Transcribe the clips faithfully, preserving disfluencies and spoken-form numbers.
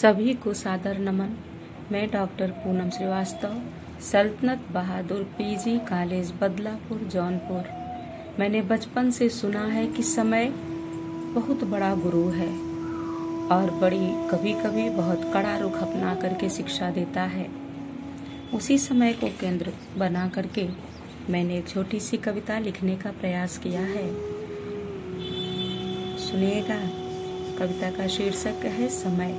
सभी को सादर नमन। मैं doctor Poonam Srivastava, Saltanat Bahadur PG college Badlapur Jaunpur. मैंने बचपन से सुना है कि समय बहुत बड़ा गुरु है और बड़ी कभी कभी बहुत कड़ा रुख अपना करके शिक्षा देता है। उसी समय को केंद्र बना करके मैंने एक छोटी सी कविता लिखने का प्रयास किया है। सुनिएगा, कविता का शीर्षक है समय।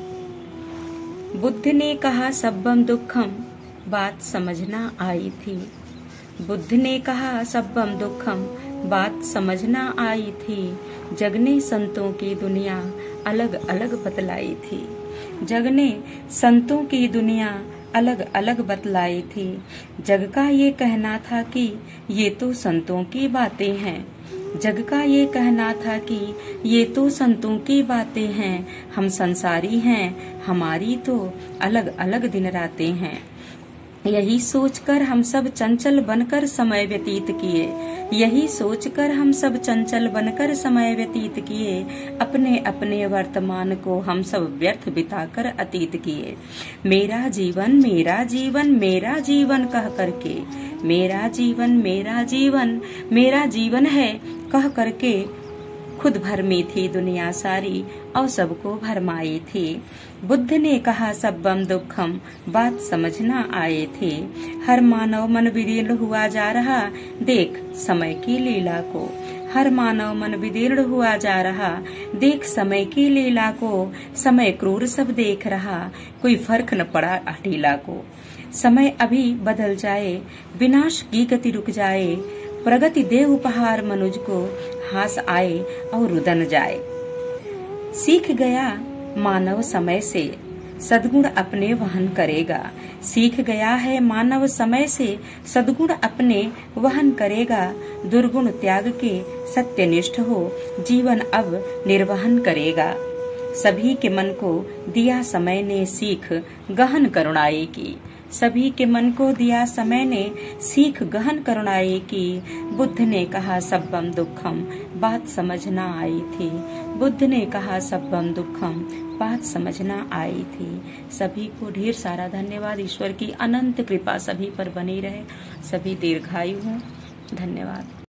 बुद्ध ने कहा सब्बम दुखम, बात समझना आई थी। बुद्ध ने कहा सब्बम दुखम, बात समझना आई थी। जग ने संतों की दुनिया अलग अलग बतलाई थी। जग ने संतों की दुनिया अलग अलग बतलाई थी। जग का ये कहना था कि ये तो संतों की बातें हैं। जग का ये कहना था कि ये तो संतों की बातें हैं। हम संसारी हैं, हमारी तो अलग अलग दिन रातें हैं। यही सोचकर हम सब चंचल बनकर समय व्यतीत किए। यही सोचकर हम सब चंचल बनकर समय व्यतीत किए। अपने अपने वर्तमान को हम सब व्यर्थ बिताकर अतीत किए। मेरा जीवन मेरा जीवन मेरा जीवन कह करके, मेरा जीवन मेरा जीवन मेरा जीवन है कह करके खुद भरमी थी दुनिया सारी और सबको भरमाई थी। बुद्ध ने कहा सब्बम दुखम, बात समझना आए थे। हर मानव मन विदीर्ण हुआ जा रहा, देख समय की लीला को। हर मानव मन विदीर्ण हुआ जा रहा, देख समय की लीला को। समय क्रूर सब देख रहा, कोई फर्क न पड़ा अटीला को। समय अभी बदल जाए, विनाश की गति रुक जाए। प्रगति दे उपहार मनुज को, हास आए और रुदन जाए। सीख गया मानव समय से, सद्गुण अपने वहन करेगा। सीख गया है मानव समय से, सद्गुण अपने वहन करेगा। दुर्गुण त्याग के सत्यनिष्ठ हो, जीवन अब निर्वहन करेगा। सभी के मन को दिया समय ने सीख गहन करुणाई की। सभी के मन को दिया समय ने सीख गहन करुणाई की। बुद्ध ने कहा सब्बम दुखम, बात समझना आई थी। बुद्ध ने कहा सब्बम दुखम, बात समझना आई थी। सभी को ढेर सारा धन्यवाद। ईश्वर की अनंत कृपा सभी पर बनी रहे। सभी दीर्घायु हों। धन्यवाद।